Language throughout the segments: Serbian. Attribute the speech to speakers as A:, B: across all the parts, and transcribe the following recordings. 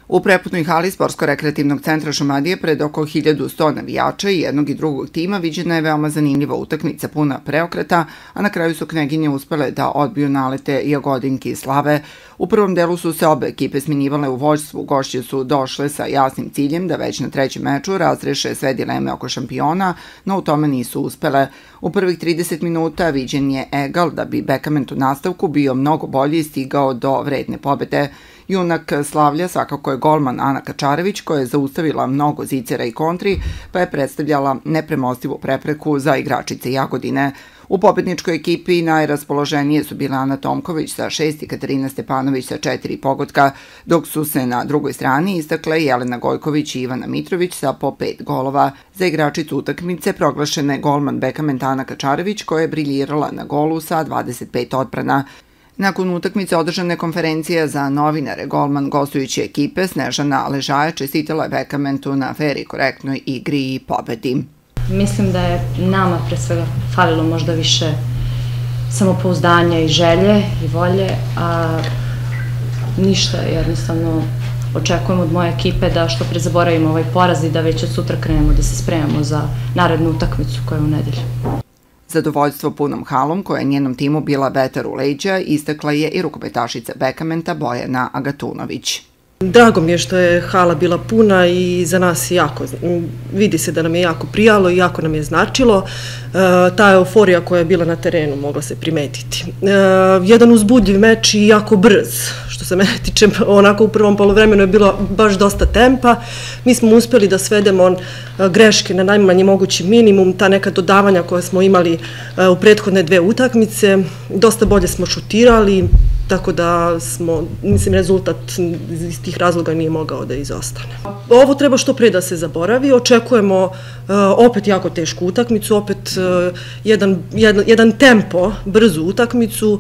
A: U preputnoj hali Sportsko-rekreativnog centra Šumadije pred oko 1100 navijača i jednog i drugog tima viđena je veoma zanimljiva utakmica puna preokreta, a na kraju su Kneginje uspele da odbiju nalete Jagodinki i Slave. U prvom delu su se obe ekipe smenjivale u vođstvu, gošće su došle sa jasnim ciljem da već na trećem meču razreše sve dileme oko šampiona, no u tome nisu uspele. U prvih 30 minuta viđen je egal da bi Bekament u nastavku bio mnogo bolji i stigao do vredne pobede. Junak Slavlja svakako je golman Ana Kačarević, koja je zaustavila mnogo zicera i kontri, pa je predstavljala nepremostivu prepreku za igračice Jagodine. U pobedničkoj ekipi najraspoloženije su bile Ana Tomković sa 6 i Katarina Stepanović sa 4 pogotka, dok su se na drugoj strani istakle Jelena Gojković i Ivana Mitrović sa po 5 golova. Za igračicu utakmice proglašena je golman Bekamenta Ana Kačarević, koja je briljirala na golu sa 25 odbrana. Nakon utakmice održane konferencija za novinare, golman gostujuće ekipe Snežana Ležaja čestitala je Bekamentu na fer i korektnoj igri i pobedi.
B: Mislim da je nama pre svega falilo možda više samopouzdanja i želje i volje, a ništa, jednostavno očekujem od moje ekipe da što pre zaboravimo ovaj poraz i da već od sutra krenemo da se spremamo za narednu utakmicu koja je u nedelju.
A: Zadovoljstvo punom halom, koja je njenom timu bila vetar u leđa, istakla je i rukometašica Bekamenta Bojana Agatunović.
C: Drago mi je što je hala bila puna i za nas jako, vidi se da nam je jako prijalo i jako nam je značilo. Ta euforija koja je bila na terenu mogla se primetiti. Jedan uzbudljiv meč i jako brz, što se mene tiče, onako u prvom poluvremenu je bilo baš dosta tempa. Mi smo uspeli da svedemo greške na najmanji mogući minimum, ta neka dodavanja koje smo imali u prethodne dve utakmice, dosta bolje smo šutirali, tako da mislim, rezultat iz tih razloga nije mogao da izostane. Ovo treba što pre da se zaboravi, očekujemo opet jako tešku utakmicu, opet jedan tempo, brzu utakmicu.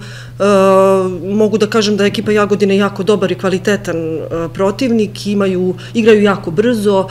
C: Mogu da kažem da je ekipa Jagodine jako dobar i kvalitetan protivnik, igraju jako brzo,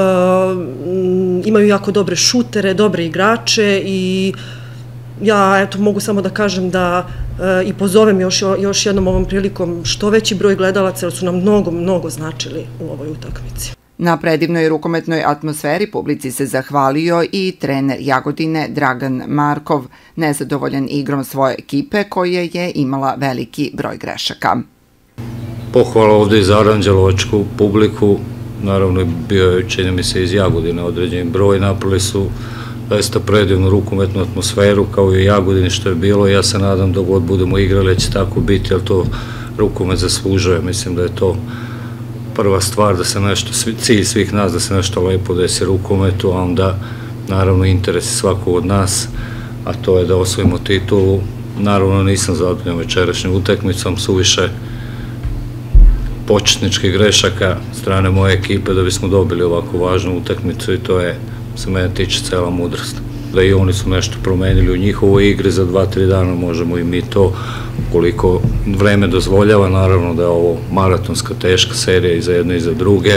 C: imaju jako dobre šutere, dobre igrače i ja mogu samo da kažem da i pozovem još jednom ovom prilikom što veći broj gledalaca, jer su nam mnogo značili u ovoj utakmici.
A: Na predivnoj rukometnoj atmosferi publici se zahvalio i trener Jagodine Dragan Markov, nezadovoljan igrom svoje ekipe koja je imala veliki broj grešaka.
D: Pohvala ovde i za aranđelovačku publiku, naravno bio je, čini mi se, iz Jagodine određen broj, napravili su zaista predivnu rukometnu atmosferu kao i Jagodini što je bilo. Ja se nadam da god budemo igrali će tako biti, jer to rukomet zaslužuje. Mislim da je to prva stvar, da se nešto, cilj svih nas da se nešto lepo desi rukometu, a onda naravno interes svakog od nas, a to je da osvojimo titulu. Naravno nisam zadovoljan večerašnjom utakmicom, suviše početničkih grešaka strane moje ekipe da bismo dobili ovako važnu utakmicu i to je, se mene tiče, cela mudrost. Da i oni su nešto promenili u njihovoj igri, za 2-3 dana možemo i mi to, koliko vreme dozvoljava. Naravno da je ovo maratonska teška serija i za jedne i za druge.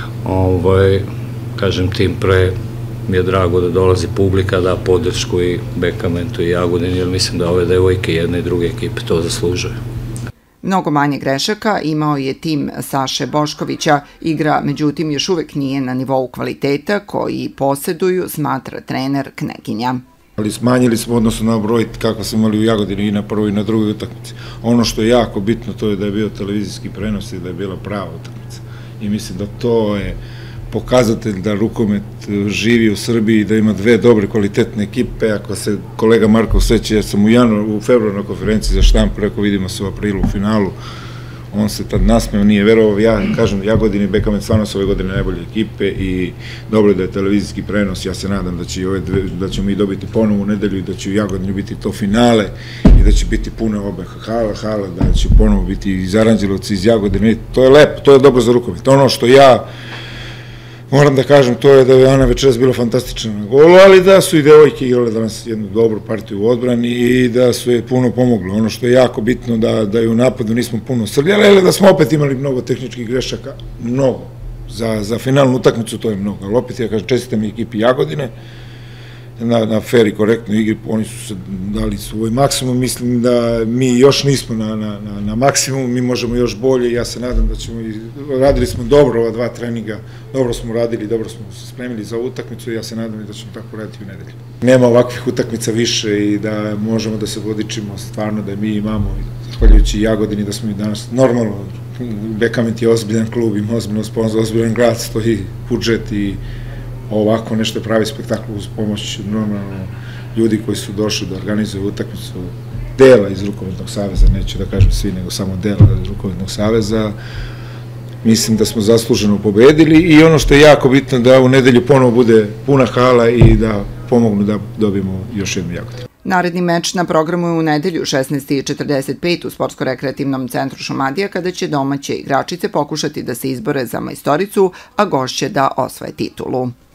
D: Kažem, tim pre mi je drago da dolazi publika, da podršku i Bekamentu i Jagodini, jer mislim da ove devojke jedne i druge ekipe to zaslužuju.
A: Mnogo manje grešaka imao je tim Saše Boškovića, igra međutim još uvek nije na nivou kvaliteta koji poseduju, smatra trener Kneginja.
E: Ali smanjili smo odnosno na broj kako smo imali u Jagodini i na prvoj i na drugoj utakmici. Ono što je jako bitno to je da je bio televizijski prenos i da je bila prava utakmica. I mislim da to je pokazatelj da rukomet živi u Srbiji i da ima dve dobre kvalitetne ekipe. Ako se kolega Markov seća, ja sam u februarnoj konferenciji za štampu rekao vidimo se u aprilu u finalu, on se tad nasmeo, nije verovao. Ja kažem, Jagodini i Bekament stvarno su ove godine najbolje ekipe i dobro je da je televizijski prenos. Ja se nadam da ćemo mi dobiti ponovu u nedelju i da će u Jagodini biti to finale i da će biti pune obe hala, da će ponovo biti iz Aranđelovca, iz Jagodine. To je lepo, to je dobro za rukomet. Ono što ja moram da kažem, to je da je Ana večeras bila fantastična na golu, ali da su i devojke igrale danas jednu dobru partiju u odbrani i da su je puno pomoglo. Ono što je jako bitno da je u napadu nismo puno srljali, ali da smo opet imali mnogo tehničkih grešaka, mnogo. Za finalnu utakmicu to je mnogo, ali opet ja kažem čestitam i ekipi Jagodine na fair i korektnoj igri, oni su se dali svoj maksimum, mislim da mi još nismo na maksimum, mi možemo još bolje, ja se nadam da ćemo, radili smo dobro ova 2 treninga, dobro smo radili, dobro smo se spremili za utakmicu i ja se nadam da ćemo tako raditi u nedelju. Nema ovakvih utakmica više i da možemo da se vodičimo stvarno da mi imamo, zahvaljujući Jagodini, da smo i danas normalno, Bekament je ozbiljan klub, ima ozbiljno sponzor, ozbiljan grad, stoji budžet i ovako nešto je pravi spektakl uz pomoć normalno ljudi koji su došli da organizuju utakmicu dela iz Rukometnog saveza, neću da kažem svi, nego samo dela iz Rukometnog saveza. Mislim da smo zasluženo pobedili i ono što je jako bitno da u nedelju ponovo bude puna hala i da pomognu da dobijemo još jednu Jagodinu.
A: Naredni meč na programu je u nedelju 16:45 u Sportsko-rekreativnom centru Šumadija, kada će domaće igračice pokušati da se izbore za majstoricu, a gošće da osvoje titulu.